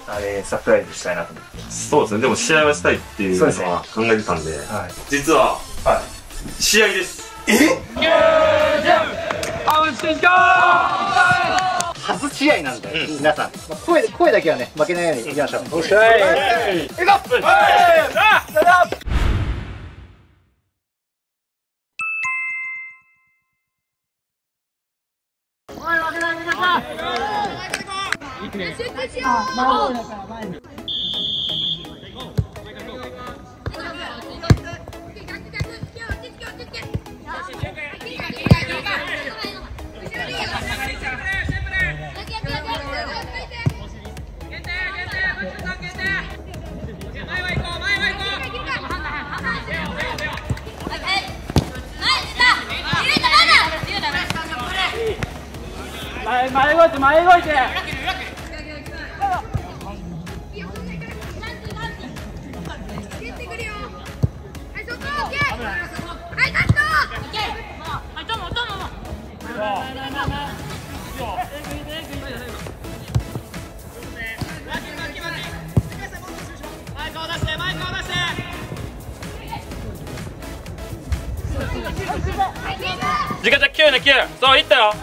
サプライズしたいなと思ってます。 そうですね。でも試合はしたいっていうのは考えてたんで、実は試合です。 初試合なんで、皆さん声だけはね負けないようにいきましょう。おっしゃい。いこう。前動いて前動いて。 時間じゃ9ね9。そういったよ。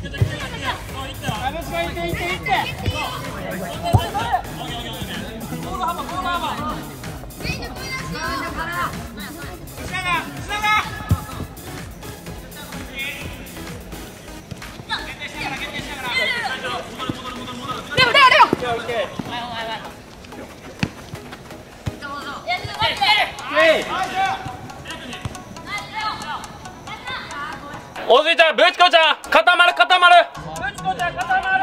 おじいちゃん、ぶちこちゃん、固まる固まる。ぶちこちゃん固まる。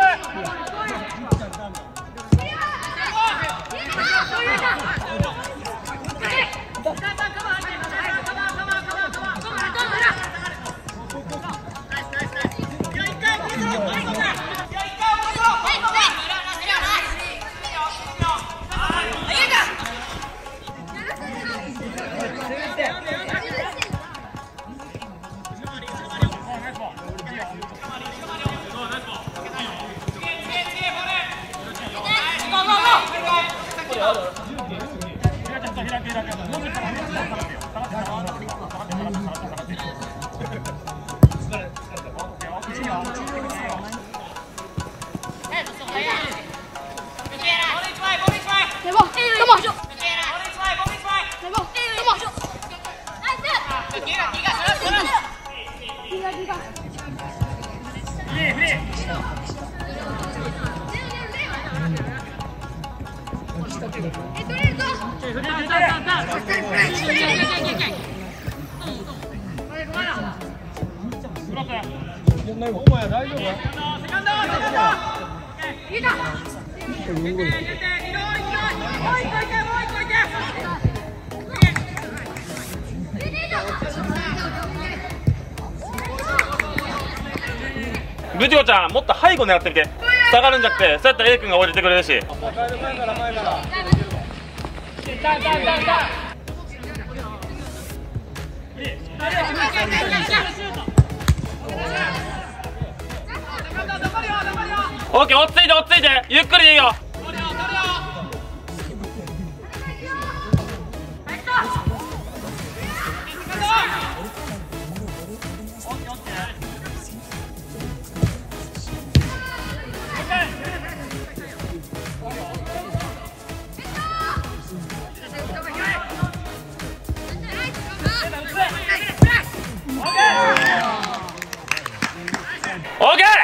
ぶちこちゃん、もっと背後狙ってみて。下がるんじゃなくて、そうやったら A 君が降りてくれるし。オッケー、落ち着いて落ち着いて、ゆっくりでいいよ。オッケー。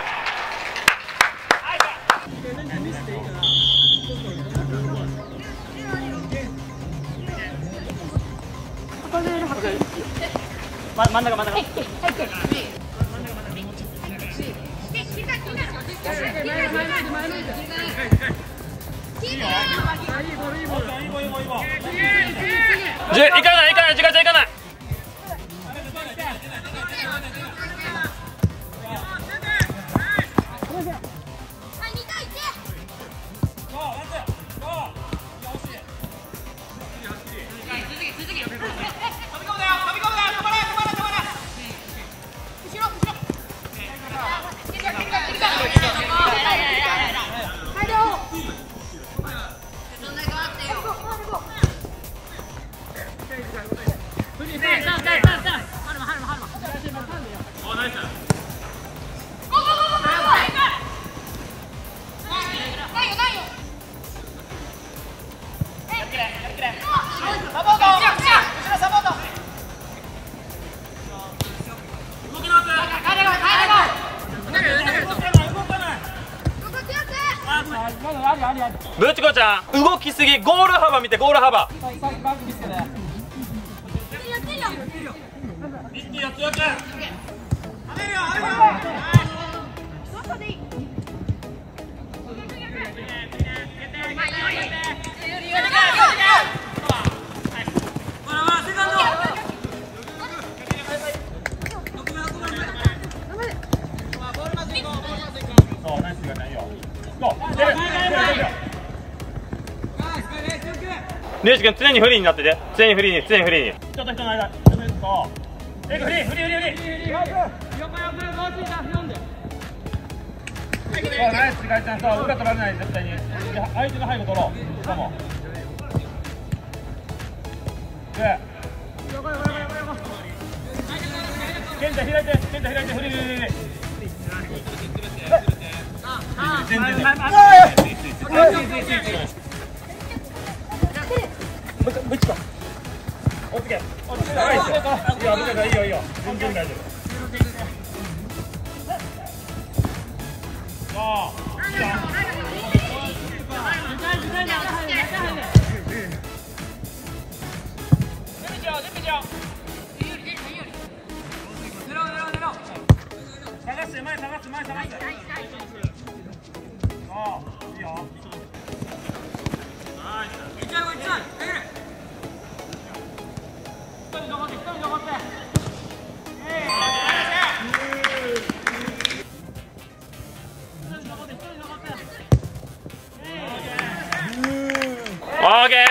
真ん中真ん中。10いかないいかない、時間じゃいかない。 ぶちこちゃん動きすぎ、ゴール幅見て、ゴール幅。一気よ、強く。リュウジ君、常にフリーになってて、常にフリーに、常にフリーに。ちょっと人の間、ちょっとフリー、フリー、フリー、フリー。そう、ナイス、ガイちゃん、そう、裏取られない、絶対に。相手の背後取ろう。しかも。で。ケンちゃん開いて、フリー。全然。ぶちこ。おつけ。いいよ。全然大丈夫。オーケー。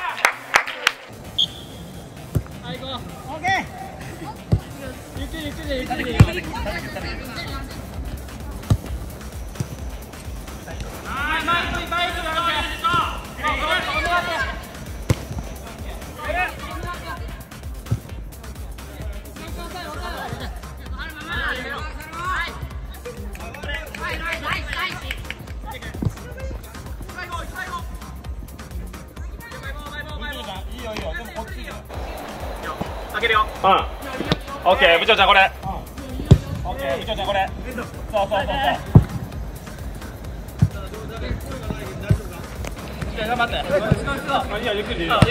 開けるよ。うん。オッケー、部長ちゃんこれ。オッケー、部長ちゃんこれ。そう。頑張って。いや、ゆっくりでいいよ。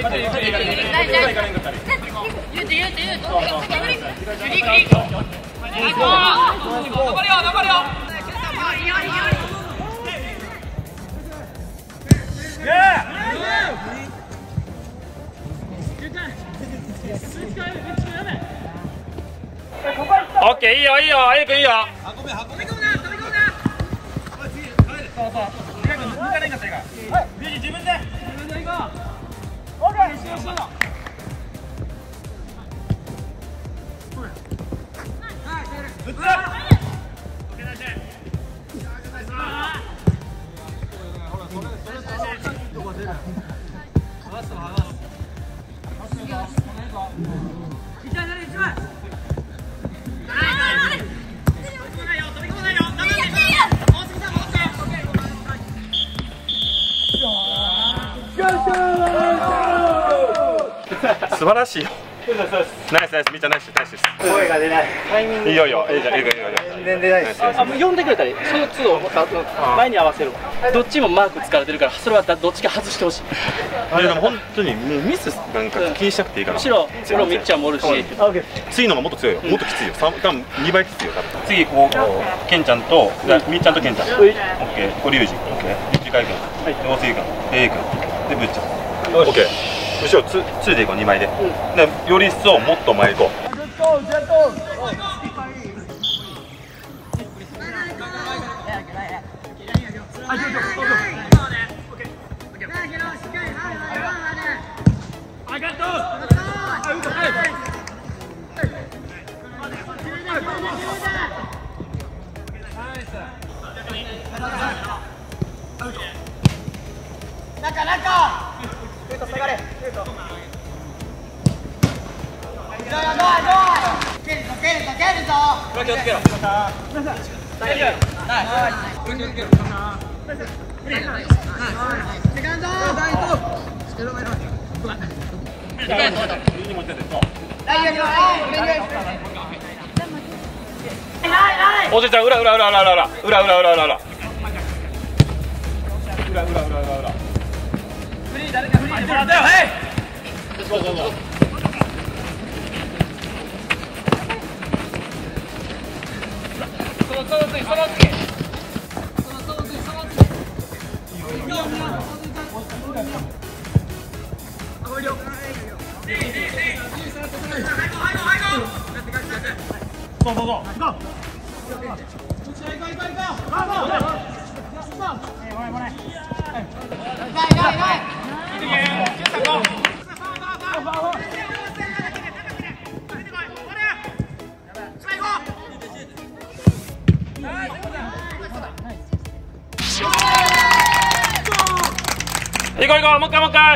オッケー、いいよ、あゆくんいいよ。運び込むな。そう。抜かれんかったらいいから。リュウジ自分で行こう。オッケー。素晴らしいよ。ナイス、みっちゃんナイスです。 声が出ない。タイミング。 いいよ。 全然出ないです。呼んでくれたり、その都度前に合わせる。どっちもマーク使われてるから、それはどっちか外してほしい。 でも本当にミスなんか気にしなくていいから。 むしろみっちゃんもおるし。 次のがもっと強いよ。もっときついよ。多分2倍きついよ。次こうケンちゃんとみっちゃんとケンちゃん。オッケー。これリュウジ。オッケー。一回君。大杉君。A君。でブッチャン。オッケー。後ろついていこう2枚で。より一層もっと前行こう。おじいちゃん裏。 フリー誰かフリーだよ。はい。そう。その次。行こうもう一回。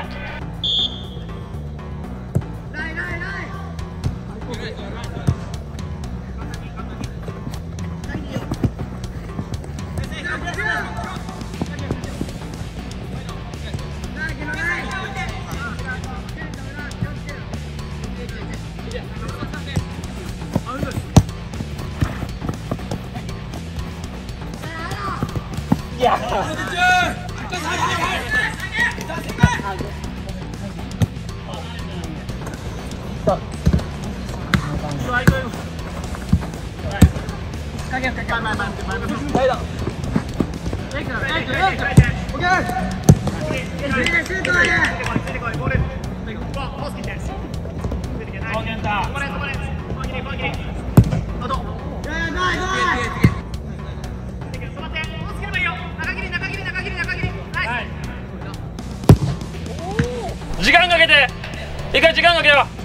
時間かけて、一回時間かけよう。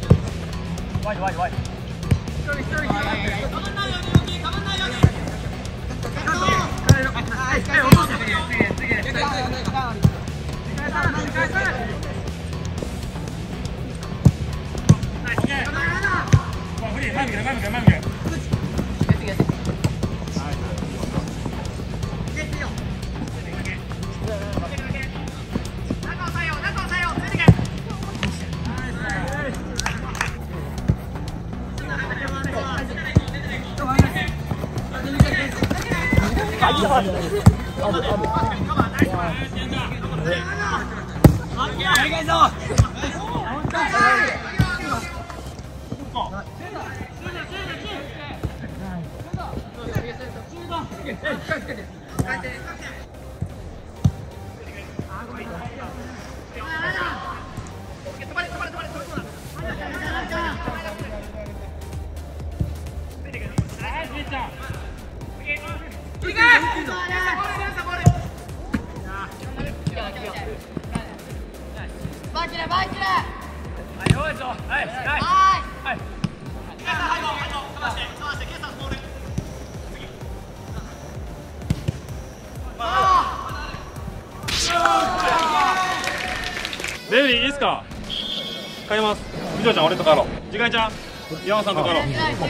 レフェリーいいですか？変えます。藤田ちゃん俺と帰ろう。時間ちゃん山さんと帰ろう。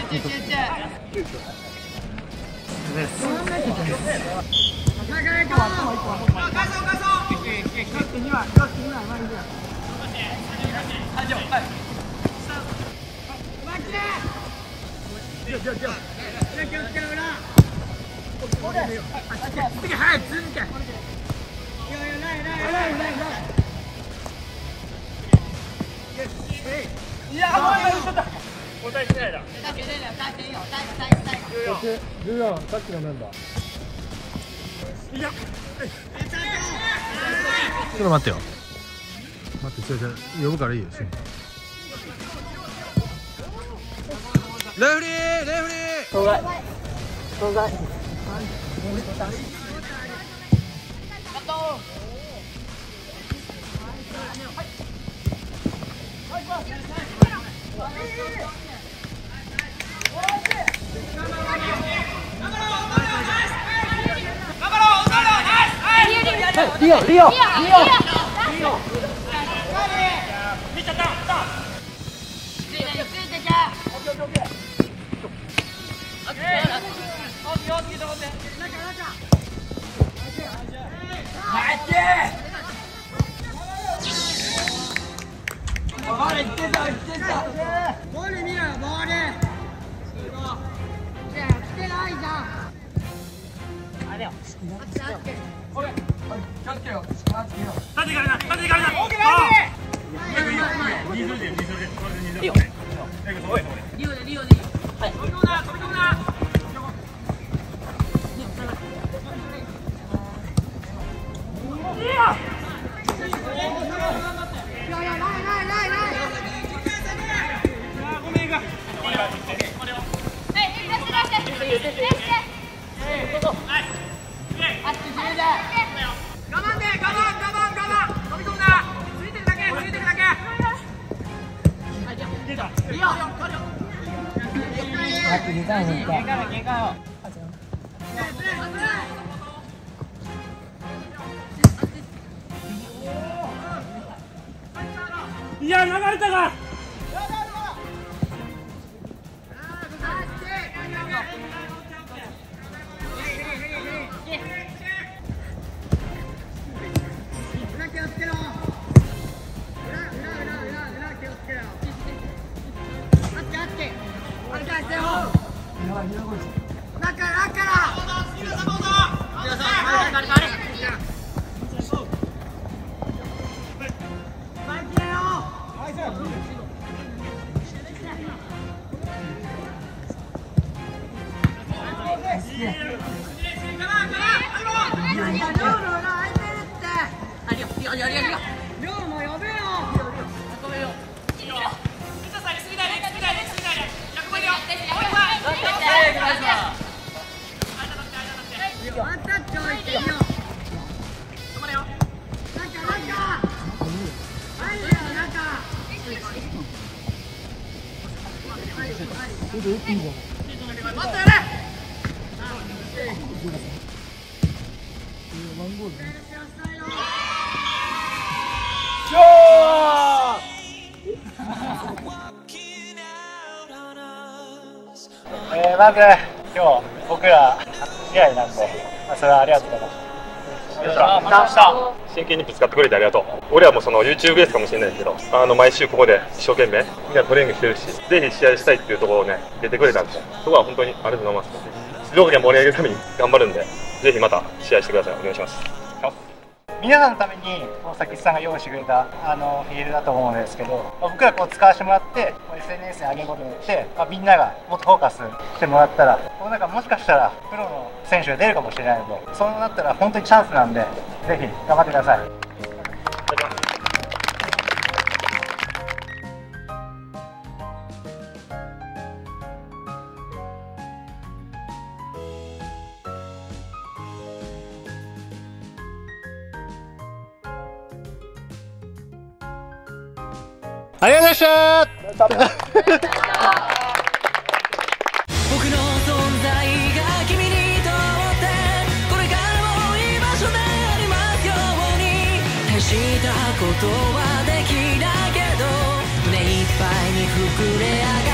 いや、ちょっと交代しないだ。14、さっきのメンバー。いや、ちょっと待ってよ。待って、違う、呼ぶからいいよ。レフリー。障害。リオボール見ろよ、ボール。来てないじゃん。あれよ。 いや、流れたか。まず今日僕ら試合なんで、それはありがとうございました。 真剣にぶつかってくれてありがとう。俺はもうその YouTube ベースかもしれないけど、毎週ここで一生懸命みんなトレーニングしてるし、ぜひ試合したいっていうところをね出てくれたんで、そこは本当にありがとうございます。静岡に盛り上げるために頑張るんで、ぜひまた試合してください。お願いします。 皆さんのために大崎さんが用意してくれたフィールだと思うんですけど、僕らこう使わせてもらってSNS に上げることによって、みんながもっとフォーカスしてもらったら、この中もしかしたらプロの選手が出るかもしれないので、そうなったら本当にチャンスなんで、ぜひ頑張ってください。ありがとうございました。僕の存在が君にとってこれからも居場所でありますように。大したことはできないけど胸いっぱいに膨れ上がる